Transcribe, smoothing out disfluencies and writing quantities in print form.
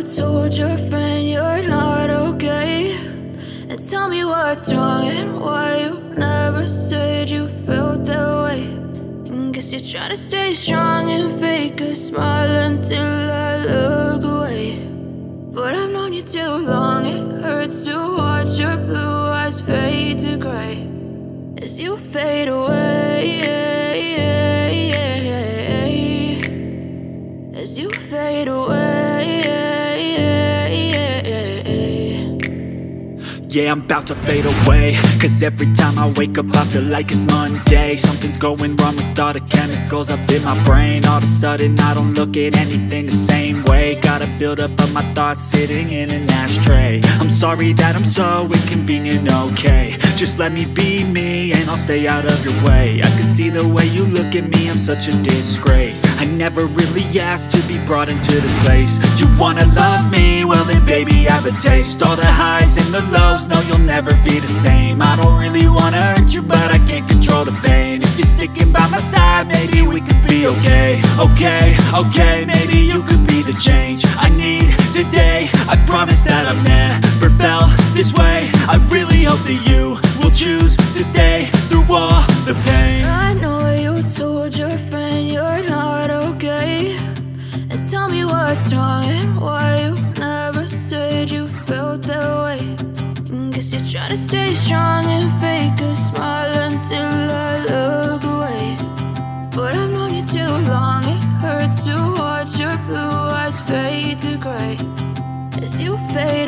told your friend you're not okay, and tell me what's wrong and why you never said you felt that way. And guess you're trying to stay strong and fake a smile until I look away. But I've known you too long, it hurts to watch your blue eyes fade to gray as you fade away, as you fade away. Yeah, I'm about to fade away, cause every time I wake up I feel like it's Monday. Something's going wrong with all the chemicals up in my brain. All of a sudden I don't look at anything the same way. Gotta build up of my thoughts sitting in an ashtray. I'm sorry that I'm so inconvenient, okay. Just let me be me and I'll stay out of your way. I can see the way you look at me, I'm such a disgrace. I never really asked to be brought into this place. You wanna love me? Well then baby, have a taste. All the highs and the lows, no, you'll never be the same. I don't really wanna hurt you, but I can't control the pain. If you're sticking by my side, maybe we could be okay. Okay, maybe you could be the change I need today. I promise that I've never felt this way. I really hope that you will choose to stay through all the pain. I know you told your friend you're not okay, and tell me what's wrong and why you never said you felt that way. Guess you're trying to stay strong and fake a smile until I look away. But I've known you too long, it hurts to watch your blue eyes fade to gray as you fade